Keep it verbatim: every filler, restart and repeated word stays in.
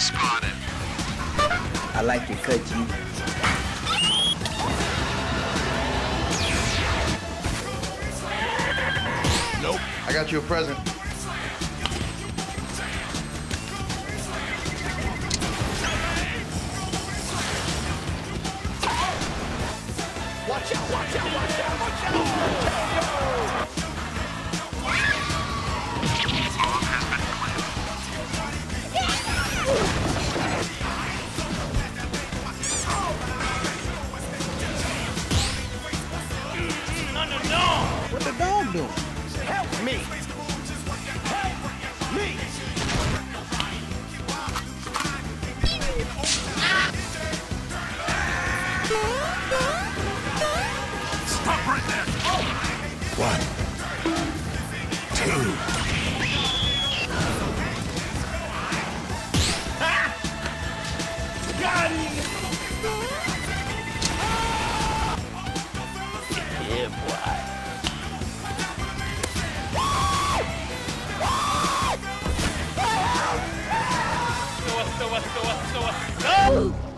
I like your cut, G. Nope. I got you a present. Watch out, watch out, watch out, watch out! No, no, no! What the dog doing? Help me! Help me! Stop right there! One, two. Got him! Yeah, boy. What's the, what's the, what's the, what's the, what's the?